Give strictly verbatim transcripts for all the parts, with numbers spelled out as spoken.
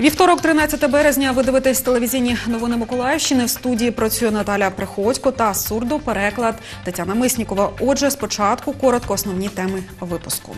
Вівторок, тринадцяте березня, ви дивитесь телевізійні новини Миколаївщини. В студії працює Наталя Приходько та сурдопереклад Тетяна Миснікова. Отже, спочатку коротко основні теми випуску.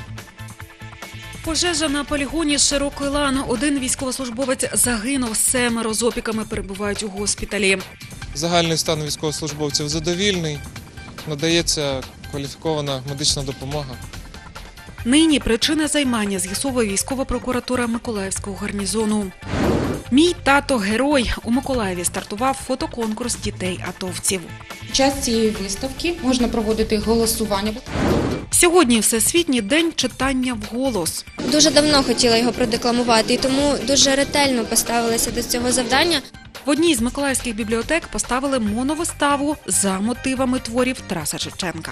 Пожежа на полігоні Широкий Лан. Один військовослужбовець загинув, семеро з опіками перебувають у госпіталі. Загальний стан військовослужбовців задовільний, надається кваліфікована медична допомога. Нині причини займання з'ясовує військова прокуратура Миколаївського гарнізону. «Мій тато – герой». У Миколаєві стартував фотоконкурс дітей-атовців. Під час цієї виставки можна проводити голосування. Сьогодні Всесвітній день читання вголос. Дуже давно хотіла його продекламувати, і тому дуже ретельно поставилася до цього завдання. В одній з миколаївських бібліотек поставили моновиставу за мотивами творів Тараса Шевченка.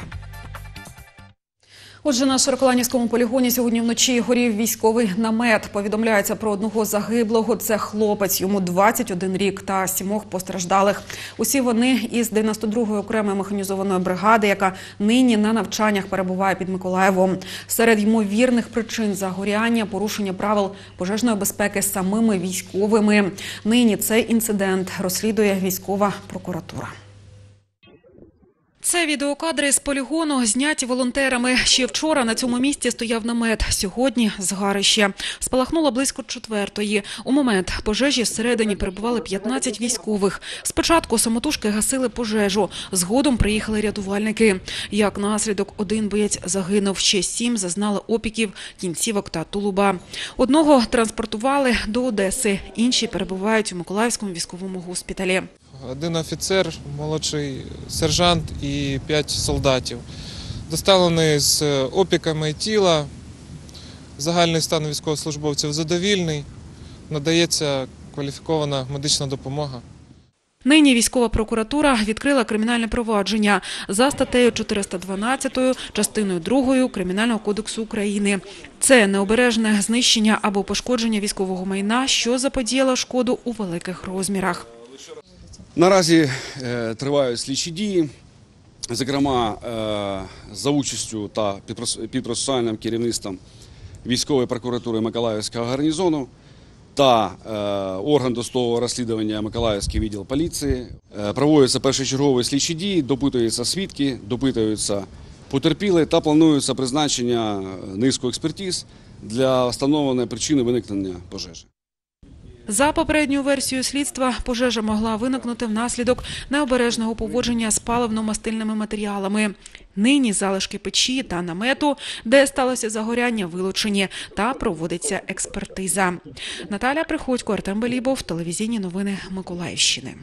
Отже, на Широколанівському полігоні сьогодні вночі горів військовий намет. Повідомляється про одного загиблого. Це хлопець, йому двадцять один рік, та сімох постраждалих. Усі вони із дев'яносто другої окремої механізованої бригади, яка нині на навчаннях перебуває під Миколаєвом. Серед ймовірних причин загоряння – порушення правил пожежної безпеки самими військовими. Нині цей інцидент розслідує військова прокуратура. Це відеокадри з полігону, зняті волонтерами. Ще вчора на цьому місці стояв намет, сьогодні – згарище. Спалахнуло близько четвертої. У момент пожежі всередині перебували п'ятнадцять військових. Спочатку самотужки гасили пожежу, згодом приїхали рятувальники. Як наслідок, один боєць загинув, ще сім зазнали опіків кінцівок та тулуба. Одного транспортували до Одеси, інші перебувають у Миколаївському військовому госпіталі. Один офіцер, молодший сержант і п'ять солдатів. Доставлені з опіками тіла. Загальний стан військовослужбовців задовільний. Надається кваліфікована медична допомога. Нині військова прокуратура відкрила кримінальне провадження за статтею чотириста дванадцять, частиною другою Кримінального кодексу України. Це необережне знищення або пошкодження військового майна, що заподіяло шкоду у великих розмірах. Наразі е, тривають слідчі дії, зокрема е, за участю та під процесуальним керівництвом військової прокуратури Миколаївського гарнізону та е, орган досудового розслідування Миколаївський відділ поліції. Е, проводяться першочергові слідчі дії, допитуються свідки, допитуються потерпілі та планується призначення низки експертиз для встановлення причини виникнення пожежі. За попередньою версією слідства, пожежа могла виникнути внаслідок необережного поводження з паливно-мастильними матеріалами. Нині залишки печі та намету, де сталося загоряння, вилучені та проводиться експертиза. Наталя Приходько, Артем Белібов, телевізійні новини Миколаївщини.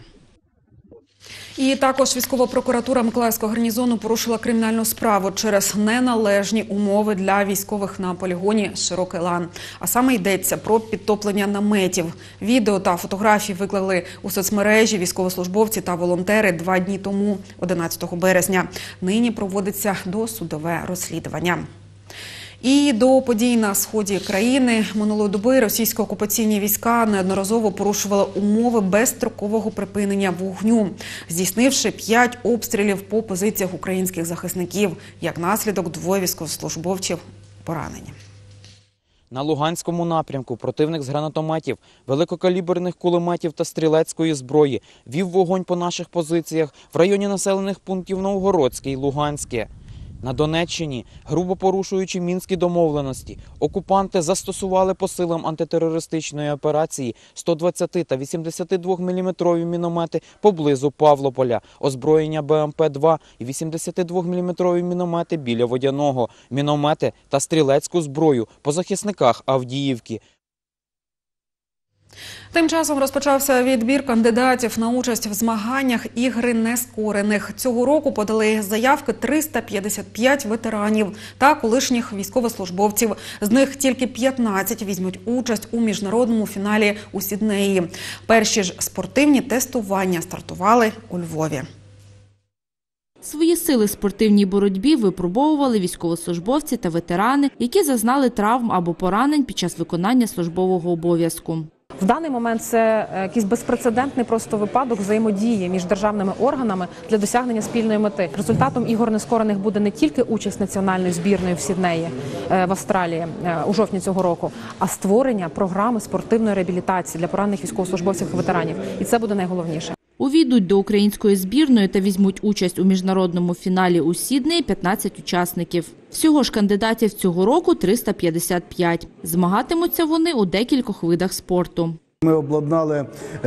І також військова прокуратура Миколаївського гарнізону порушила кримінальну справу через неналежні умови для військових на полігоні Широкий Лан. А саме йдеться про підтоплення наметів. Відео та фотографії виклали у соцмережі військовослужбовці та волонтери два дні тому, одинадцятого березня. Нині проводиться досудове розслідування. І до подій на сході країни минулої доби російські окупаційні війська неодноразово порушували умови безстрокового припинення вогню, здійснивши п'ять обстрілів по позиціях українських захисників. Як наслідок, двоє військовослужбовців поранені. На Луганському напрямку противник з гранатометів, великокаліберних кулеметів та стрілецької зброї вів вогонь по наших позиціях в районі населених пунктів Новгородське і Луганське. На Донеччині, грубо порушуючи мінські домовленості, окупанти застосували по силам антитерористичної операції сто двадцять та вісімдесят два міліметрові міномети поблизу Павлополя, озброєння Б М П два і вісімдесят два міліметрові міномети біля Водяного, міномети та стрілецьку зброю по захисниках Авдіївки. Тим часом розпочався відбір кандидатів на участь в змаганнях «Ігри нескорених». Цього року подали заявки триста п'ятдесят п'ять ветеранів та колишніх військовослужбовців. З них тільки п'ятнадцять візьмуть участь у міжнародному фіналі у Сіднеї. Перші ж спортивні тестування стартували у Львові. Свої сили в спортивній боротьбі випробовували військовослужбовці та ветерани, які зазнали травм або поранень під час виконання службового обов'язку. В даний момент це якийсь безпрецедентний просто випадок взаємодії між державними органами для досягнення спільної мети. Результатом ігор нескорених буде не тільки участь національної збірної в Сіднеї в Австралії у жовтні цього року, а створення програми спортивної реабілітації для поранених військовослужбовців і ветеранів. І це буде найголовніше. Увійдуть до української збірної та візьмуть участь у міжнародному фіналі у Сіднеї п'ятнадцять учасників. Всього ж кандидатів цього року триста п'ятдесят п'ять. Змагатимуться вони у декількох видах спорту. Ми обладнали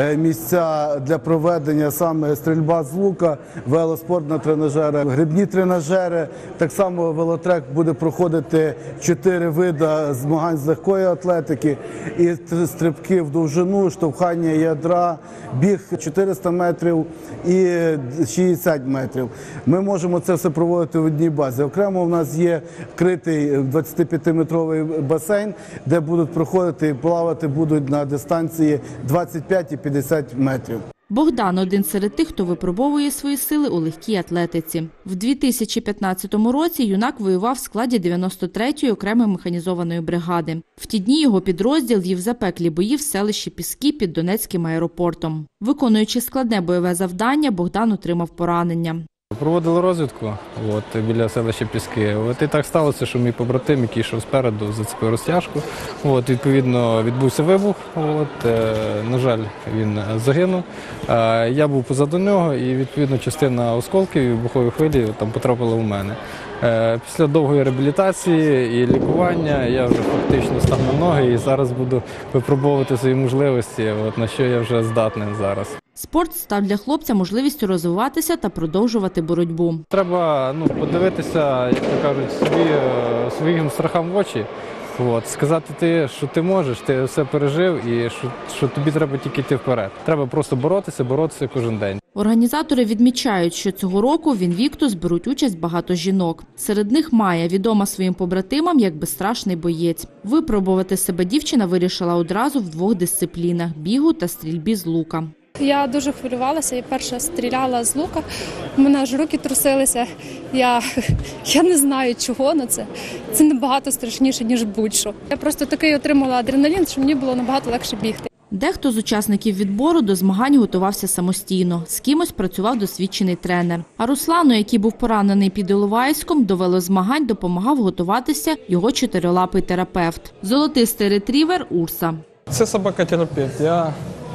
місця для проведення саме стрільба з лука, велоспорт на тренажерах, грибні тренажери. Так само велотрек буде проходити чотири види змагань з легкої атлетики, і стрибки в довжину, штовхання ядра, біг чотириста метрів і шістдесят метрів. Ми можемо це все проводити в одній базі. Окремо в нас є вкритий двадцятип'ятиметровий басейн, де будуть проходити і плавати будуть на дистанції двадцять п'ять і п'ятдесят метрів. Богдан – один серед тих, хто випробовує свої сили у легкій атлетиці. В дві тисячі п'ятнадцятому році юнак воював в складі дев'яносто третьої окремої механізованої бригади. В ті дні його підрозділ вів запеклі бої в селищі Піски під Донецьким аеропортом. Виконуючи складне бойове завдання, Богдан отримав поранення. Проводили розвідку от, біля селища Піски. От, і так сталося, що мій побратим, який йшов спереду, зацепив розтяжку. От, відповідно, відбувся вибух. От, е, на жаль, він загинув. Е, я був позаду нього і, відповідно, частина осколків і вибухової хвилі там потрапила у мене. Е, після довгої реабілітації і лікування я вже фактично став на ноги і зараз буду випробовувати свої можливості, от, на що я вже здатний зараз. Спорт став для хлопця можливістю розвиватися та продовжувати боротьбу. Треба ну, подивитися, як то кажуть, собі, своїм страхам в очі. От, сказати, ти, що ти можеш, ти все пережив і що, що тобі треба тільки йти вперед. Треба просто боротися, боротися кожен день. Організатори відмічають, що цього року в Інвіктус беруть участь багато жінок. Серед них Майя, відома своїм побратимам як безстрашний боєць. Випробувати себе дівчина вирішила одразу в двох дисциплінах – бігу та стрільбі з лука. Я дуже хвилювалася, я перша стріляла з лука, у мене аж руки трусилися, я, я не знаю чого, але це, це набагато страшніше, ніж будь-що. Я просто такий отримала адреналін, що мені було набагато легше бігти. Дехто з учасників відбору до змагань готувався самостійно, з кимось працював досвідчений тренер. А Руслану, який був поранений під Іловайськом, до велозмагань допомагав готуватися його чотирилапий терапевт – золотистий ретрівер Урса. Це собака-терапевт. Я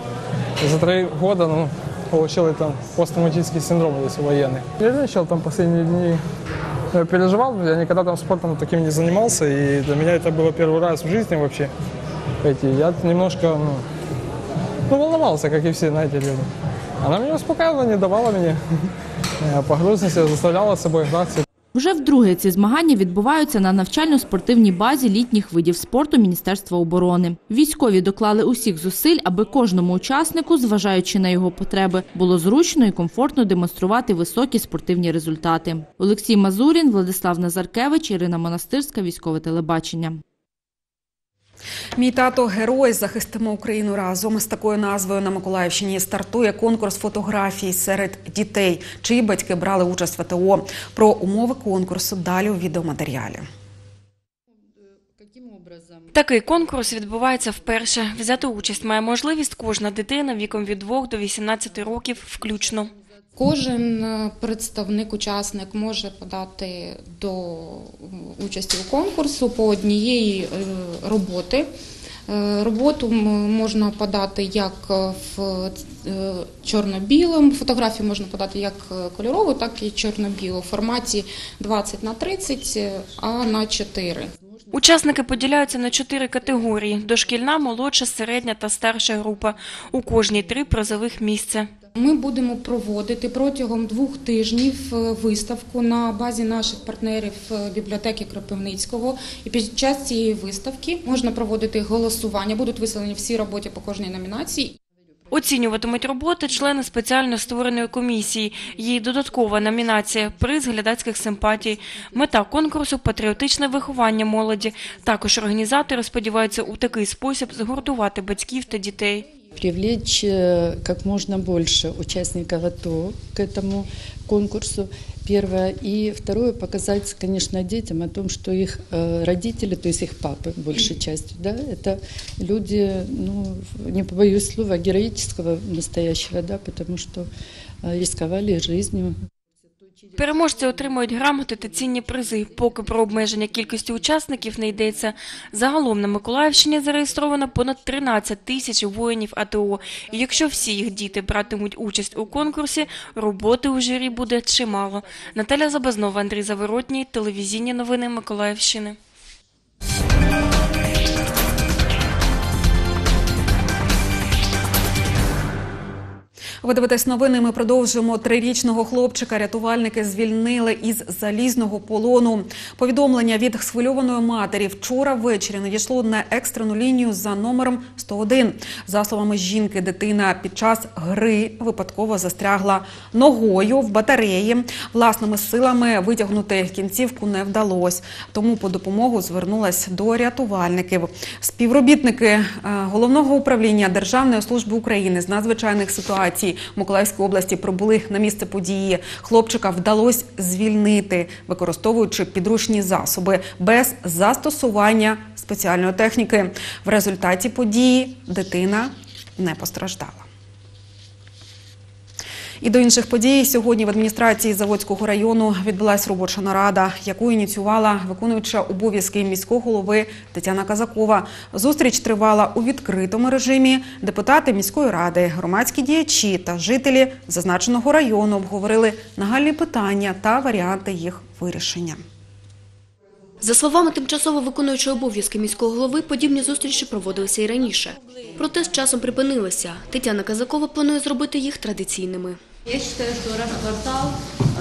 за три года ну, получил там посттравматический синдром, если военный. Я начал там последние дни, переживал, я никогда там спортом таким не занимался, и для меня это было первый раз в жизни вообще. Я немножко ну, ну, волновался, как и все, знаете, люди. Она меня успокаивала, не давала мне погрузиться, заставляла с собой играться. Вже вдруге ці змагання відбуваються на навчально-спортивній базі літніх видів спорту Міністерства оборони. Військові доклали усіх зусиль, аби кожному учаснику, зважаючи на його потреби, було зручно і комфортно демонструвати високі спортивні результати. Олексій Мазурін, Владислав Назаркевич, Ірина Монастирська, Військове телебачення. «Мій тато – герой. Захистимо Україну разом». З такою назвою на Миколаївщині стартує конкурс фотографій серед дітей, чиї батьки брали участь в АТО. Про умови конкурсу далі у відеоматеріалі. Такий конкурс відбувається вперше. Взяти участь має можливість кожна дитина віком від двох до вісімнадцяти років включно. Кожен представник, учасник може подати до участі у конкурсу по однієї роботи. Роботу можна подати як в чорно-білому, фотографію можна подати як кольорову, так і чорно-білу в форматі двадцять на тридцять, а на чотири. Учасники поділяються на чотири категорії – дошкільна, молодша, середня та старша група. У кожній три призових місця. Ми будемо проводити протягом двох тижнів виставку на базі наших партнерів бібліотеки Кропивницького. І під час цієї виставки можна проводити голосування, будуть виставлені всі роботи по кожній номінації. Оцінюватимуть роботи члени спеціально створеної комісії. Її додаткова номінація – приз глядацьких симпатій. Мета конкурсу – патріотичне виховання молоді. Також організатори сподіваються у такий спосіб згуртувати батьків та дітей. Привлечь как можно больше участников АТО к этому конкурсу. первое. И второе, показать, конечно, детям о том, что их э, родители, то есть их папы, большей частью, да, это люди, ну, не побоюсь слова, героического настоящего, да, потому что э, рисковали жизнью. Переможці отримують грамоти та цінні призи. Поки про обмеження кількості учасників не йдеться. Загалом на Миколаївщині зареєстровано понад тринадцять тисяч воїнів А Т О. І якщо всі їх діти братимуть участь у конкурсі, роботи у журі буде чимало. Наталя Забазнова, Андрій Заворотній, телевізійні новини Миколаївщини. Ви дивитесь новини, ми продовжуємо. Трирічного хлопчика рятувальники звільнили із залізного полону. Повідомлення від схвильованої матері вчора ввечері надійшло на екстрену лінію за номером сто один. За словами жінки, дитина під час гри випадково застрягла ногою в батареї. Власними силами витягнути кінцівку не вдалося, тому по допомогу звернулась до рятувальників. Співробітники Головного управління Державної служби України з надзвичайних ситуацій Миколаївської області прибули на місце події. Хлопчика вдалося звільнити, використовуючи підручні засоби, без застосування спеціальної техніки. В результаті події дитина не постраждала. І до інших подій. Сьогодні в адміністрації Заводського району відбулася робоча нарада, яку ініціювала виконуюча обов'язки міського голови Тетяна Казакова. Зустріч тривала у відкритому режимі. Депутати міської ради, громадські діячі та жителі зазначеного району обговорили нагальні питання та варіанти їх вирішення. За словами тимчасово виконуючого обов'язки міського голови, подібні зустрічі проводилися і раніше. Проте з часом припинилися. Тетяна Казакова планує зробити їх традиційними. Я считаю, что раз в квартал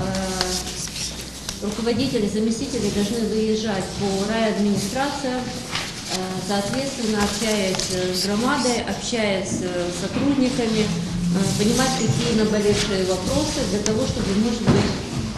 э, руководители, заместители должны выезжать по райадминистрациям, э, соответственно, общаясь с громадой, общаясь с сотрудниками, э, понимать, какие наболевшие вопросы для того, чтобы, может быть,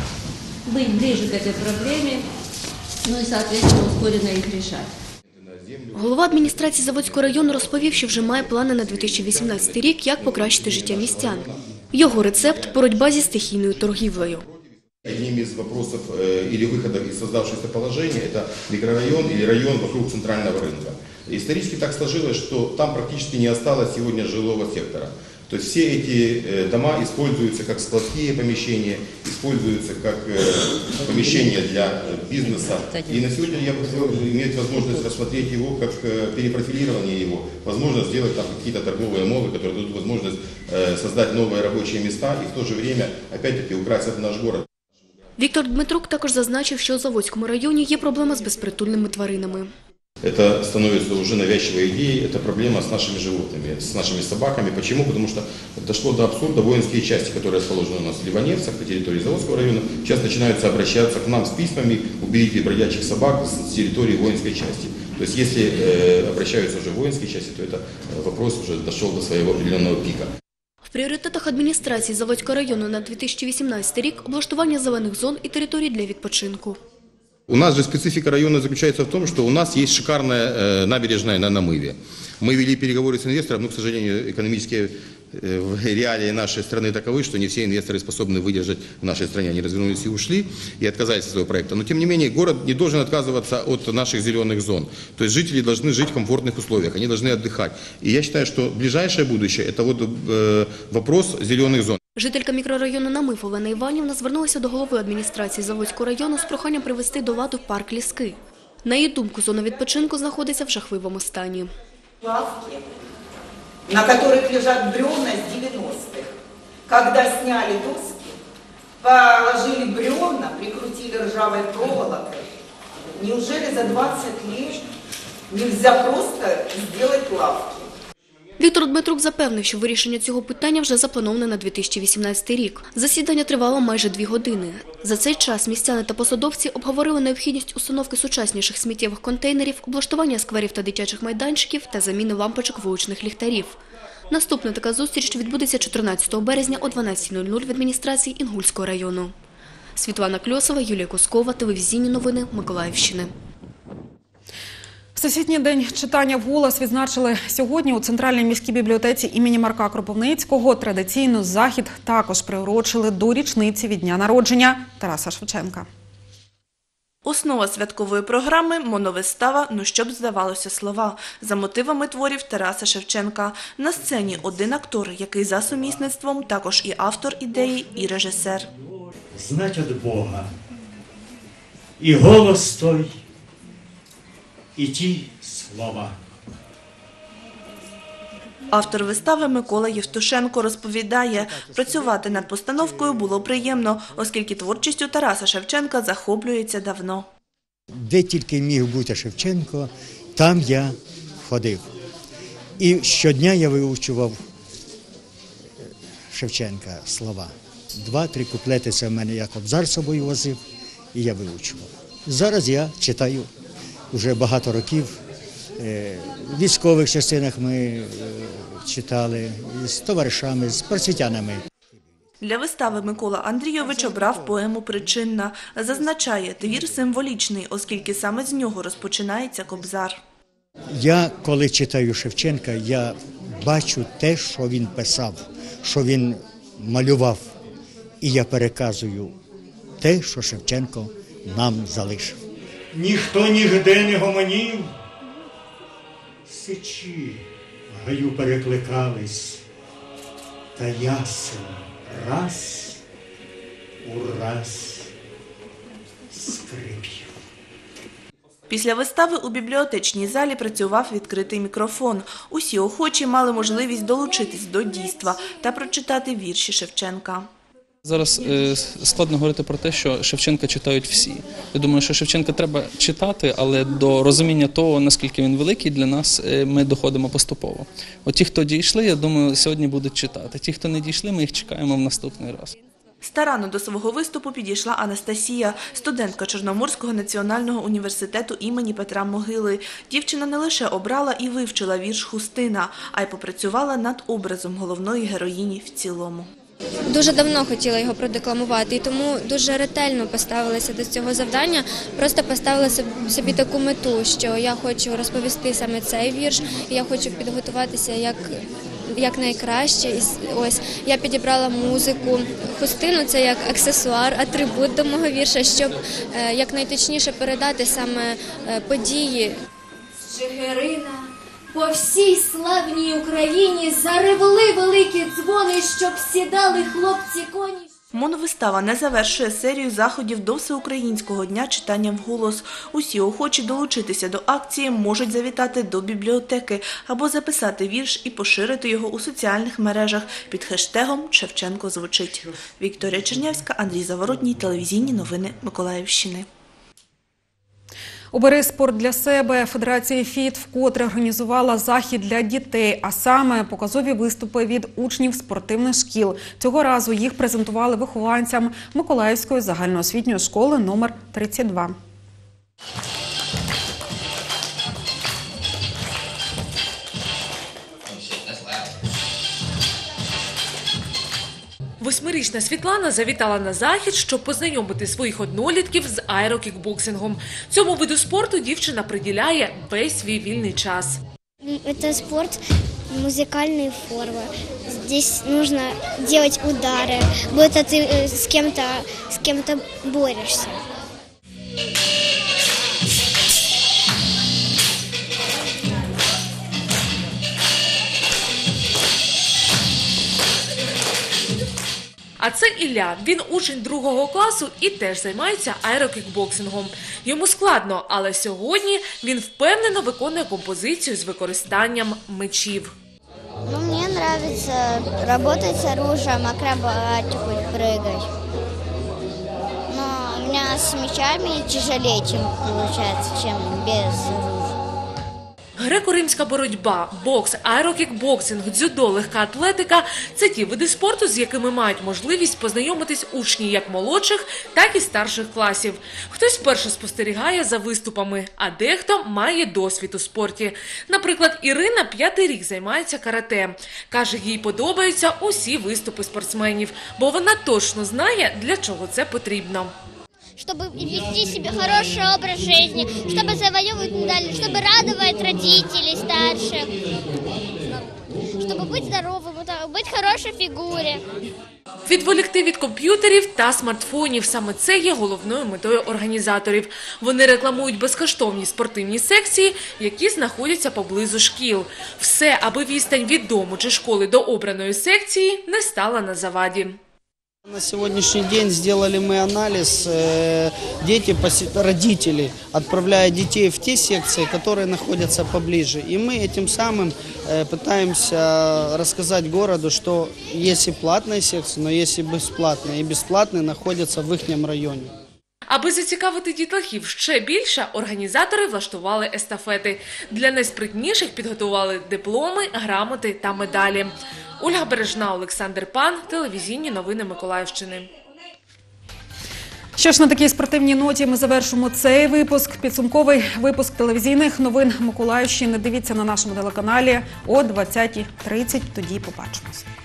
быть ближе к этой проблеме, ну и, соответственно, ускоренно их решать. Голова адміністрації Заводського району розповів, що вже має плани на дві тисячі вісімнадцятий рік, як покращити життя містян. Його рецепт – боротьба зі стихійною торгівлею. Одним из вопросов или выходов из создавшегося положения – это микрорайон или район вокруг центрального рынка. Исторически так сложилось, что там практически не осталось сегодня жилого сектора. То есть все эти дома используются как складские помещения, используются как помещения для бизнеса. И на сегодня я бы хотел иметь возможность рассмотреть его как перепрофилирование его, возможно сделать там какие-то торговые молы, которые дадут возможность создать новые рабочие места и в то же время опять-таки украсят наш город. Віктор Дмитрук також зазначив, що у Заводському районі є проблема з безпритульними тваринами. Это становится уже навязчивой идеей, это проблема с нашими животными, с нашими собаками. Почему? Потому что дошло до абсурда, воинские части, которые расположены у нас в Ливаневцах, на территории Заводского района, сейчас начинаются обращаться к нам с письмами: уберите бродячих собак с территории воинской части. То есть если э, обращаются уже в воинские части, то это вопрос уже дошел до своего определенного пика. В пріоритетах адміністрації Заводського району на дві тисячі вісімнадцятий рік – облаштування зелених зон і територій для відпочинку. У нас же специфика района заключается в том, что у нас есть шикарная э, набережная на Намыве. Мы вели переговоры с инвестором, но, к сожалению, экономические э, реалии нашей страны таковы, что не все инвесторы способны выдержать в нашей стране. Они развернулись и ушли, и отказались от своего проекта. Но, тем не менее, город не должен отказываться от наших зеленых зон. То есть жители должны жить в комфортных условиях, они должны отдыхать. И я считаю, что ближайшее будущее – это вот э, вопрос зеленых зон. Жителька мікрорайону Намив Олена Іванівна звернулася до голови адміністрації Заводського району з проханням привести до ладу парк Ліски. На її думку, зона відпочинку знаходиться в жахливому стані. Лавки, на которых лежат бревна с девяностых. Когда сняли доски, положили бревна, прикрутили ржавой проволокой. Неужели за двадцать лет нельзя просто сделать лавки? Віктор Дмитрук запевнив, що вирішення цього питання вже заплановане на дві тисячі вісімнадцятий рік. Засідання тривало майже дві години. За цей час містяни та посадовці обговорили необхідність установки сучасніших сміттєвих контейнерів, облаштування скверів та дитячих майданчиків та заміни лампочок вуличних ліхтарів. Наступна така зустріч відбудеться чотирнадцятого березня о дванадцятій нуль нуль в адміністрації Інгульського району. Світлана Кльосова, Юлія Кускова, телевізійні новини Миколаївщини. Всесвітній день читання вголос відзначили сьогодні у Центральній міській бібліотеці імені Марка Кропивницького. Традиційно захід також приурочили до річниці від дня народження Тараса Шевченка. Основа святкової програми – моновистава «Ну щоб здавалося слова» за мотивами творів Тараса Шевченка. На сцені один актор, який за сумісництвом також і автор ідеї, і режисер. Знать від Бога і голос той, і ті слова. Автор вистави Микола Євтушенко розповідає, працювати над постановкою було приємно, оскільки творчістю Тараса Шевченка захоплюється давно. Де тільки міг бути Шевченко, там я ходив. І щодня я вивчував Шевченка слова. Два-три куплети це в мене як кобзар з собою возив, і я вивчував. Зараз я читаю вже багато років. В військових частинах ми читали з товаришами, з просвітянами. Для вистави Микола Андрійович обрав поему «Причинна». Зазначає, твір символічний, оскільки саме з нього розпочинається кобзар. Я, коли читаю Шевченка, я бачу те, що він писав, що він малював. І я переказую те, що Шевченко нам залишив. Ніхто нігде не гомонів, сичі в гаю перекликались, та ясен раз у раз скрипів. Після вистави у бібліотечній залі працював відкритий мікрофон. Усі охочі мали можливість долучитись до дійства та прочитати вірші Шевченка. Зараз складно говорити про те, що Шевченка читають всі. Я думаю, що Шевченка треба читати, але до розуміння того, наскільки він великий для нас, ми доходимо поступово. От ті, хто дійшли, я думаю, сьогодні будуть читати. Ті, хто не дійшли, ми їх чекаємо в наступний раз. Старанно до свого виступу підійшла Анастасія, студентка Чорноморського національного університету імені Петра Могили. Дівчина не лише обрала і вивчила вірш «Хустина», а й попрацювала над образом головної героїні в цілому. Дуже давно хотіла його продекламувати, і тому дуже ретельно поставилася до цього завдання. Просто поставила собі таку мету, що я хочу розповісти саме цей вірш, і я хочу підготуватися як, як найкраще. І ось я підібрала музику. Хустину – це як аксесуар, атрибут до мого вірша, щоб е, якнайточніше передати саме е, події. З Чигирина по всій славній Україні заревли великі дзвони, щоб сідали хлопці коні. Моновистава не завершує серію заходів до Всеукраїнського дня читання вголос. Усі охочі долучитися до акції можуть завітати до бібліотеки або записати вірш і поширити його у соціальних мережах під хештегом «Шевченко звучить». Вікторія Чернявська, Андрій Заворотній, телевізійні новини Миколаївщини. «Обери спорт для себе» Федерація «ФІТ» вкотре організувала захід для дітей, а саме показові виступи від учнів спортивних шкіл. Цього разу їх презентували вихованцям Миколаївської загальноосвітньої школи номер тридцять два. Восьмирічна Світлана завітала на захід, щоб познайомити своїх однолітків з аерокікбоксингом. Цьому виду спорту дівчина приділяє весь свій вільний час. Це спорт музикальної форми. Здесь нужно делать удары, будто ты с кем-то, с кем-то борешься. А це Ілля. Він учень другого класу і теж займається аерокікбоксингом. Йому складно, але сьогодні він впевнено виконує композицію з використанням мечів. Ну, мені подобається працювати з оружием, акробатику, прыгать. Но у мене з мечами тяжелее, чим виходить, чим без оружия. Греко-римська боротьба, бокс, аерокікбоксинг, дзюдо, легка атлетика – це ті види спорту, з якими мають можливість познайомитись учні як молодших, так і старших класів. Хтось вперше спостерігає за виступами, а дехто має досвід у спорті. Наприклад, Ірина п'ятий рік займається карате. Каже, їй подобаються усі виступи спортсменів, бо вона точно знає, для чого це потрібно. чтобы вести себе хороший образ жизни, чтобы завоевывать медали, чтобы радовать родителей старших, чтобы быть здоровым, быть в хорошей фигуре. Відволікти від комп'ютерів та смартфонів – саме це є головною метою організаторів. Вони рекламують безкоштовні спортивні секції, які знаходяться поблизу шкіл. Все, аби відстань від дому чи школи до обраної секції не стала на заваді. На сегодняшний день сделали мы анализ. Дети, родители отправляют детей в те секции, которые находятся поближе. И мы этим самым пытаемся рассказать городу, что есть и платные секции, но есть и бесплатные. И бесплатные находятся в их районе. Аби зацікавити дітлахів ще більше, організатори влаштували естафети. Для найспритніших підготували дипломи, грамоти та медалі. Ольга Бережна, Олександр Пан, телевізійні новини Миколаївщини. Що ж, на такій спортивній ноті ми завершимо цей випуск. Підсумковий випуск телевізійних новин Миколаївщини. Дивіться на нашому телеканалі о двадцятій тридцять. Тоді побачимось.